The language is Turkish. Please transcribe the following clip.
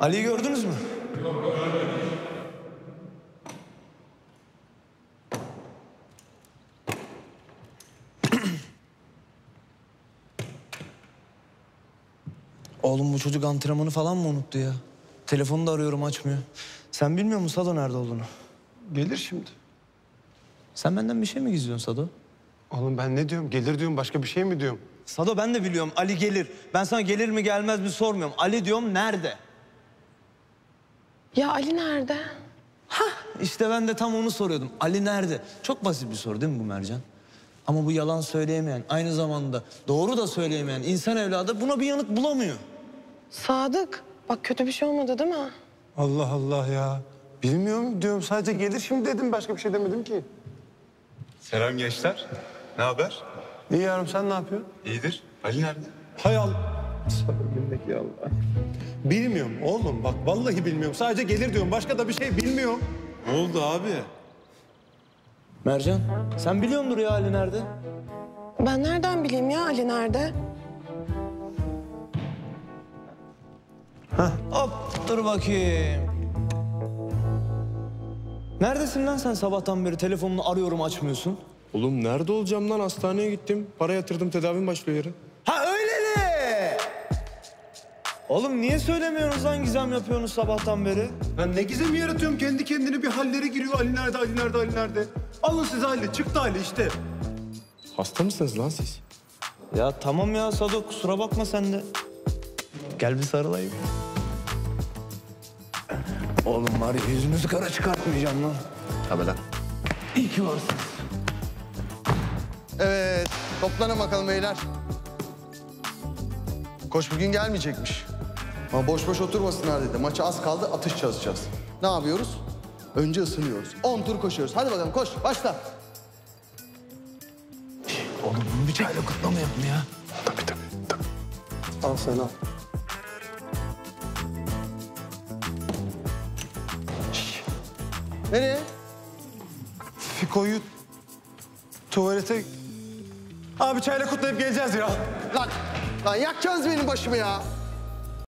Ali'yi gördünüz mü? Oğlum bu çocuk antrenmanı falan mı unuttu ya? Telefonu da arıyorum açmıyor. Sen bilmiyor musun Sado nerede olduğunu? Gelir şimdi. Sen benden bir şey mi gizliyorsun Sado? Oğlum ben ne diyorum? Gelir diyorum, başka bir şey mi diyorum? Sado ben de biliyorum Ali gelir. Ben sana gelir mi gelmez mi sormuyorum. Ali diyorum nerede? Ya Ali nerede? İşte ben de tam onu soruyordum. Ali nerede? Çok basit bir soru değil mi bu Mercan? Ama bu yalan söyleyemeyen, aynı zamanda doğru da söyleyemeyen insan evladı buna bir yanıt bulamıyor. Sadık. Bak kötü bir şey olmadı değil mi? Allah Allah ya. Bilmiyorum diyorum, sadece gelir şimdi dedim, başka bir şey demedim ki. Selam gençler. Ne haber? İyi yavrum, sen ne yapıyorsun? İyidir. Ali nerede? Hay Allah. Sabırındaki Allah. Bilmiyorum oğlum, bak vallahi bilmiyorum. Sadece gelir diyorum, başka da bir şey bilmiyorum. Ne oldu abi? Mercan, sen biliyordur ya Ali nerede? Ben nereden bileyim ya Ali nerede? Hop, dur bakayım. Neredesin lan sen sabahtan beri? Telefonunu arıyorum açmıyorsun. Oğlum nerede olacağım lan? Hastaneye gittim. Para yatırdım, tedavim başlıyor yarın. Ha öyle mi? Oğlum niye söylemiyorsunuz lan gizem yapıyorsunuz sabahtan beri? Ben ne gizemi yaratıyorum, kendi kendine bir hallere giriyor. Ali nerede, Ali nerede, Ali nerede? Alın size Ali, çıktı Ali işte. Hasta mısınız lan siz? Ya tamam ya Sado kusura bakma sen de. Gel bir sarılayım. Oğlum var ya yüzünüzü kara çıkartmayacağım lan. Tabii lan. İyi ki varsınız. Evet, toplanın bakalım beyler. Koç bugün gelmeyecekmiş. Ama boş boş oturmasınlar dedi. Maça az kaldı, atış çalışacağız. Ne yapıyoruz? Önce ısınıyoruz. 10 tur koşuyoruz. Hadi bakalım koş, başla. Oğlum bunu bir çayla kutlamayalım ya. Al sen al. Nereye? Fiko'yu tuvalete... Abi çayla kutlayıp geleceğiz ya. Lan yakacağız benim başımı ya.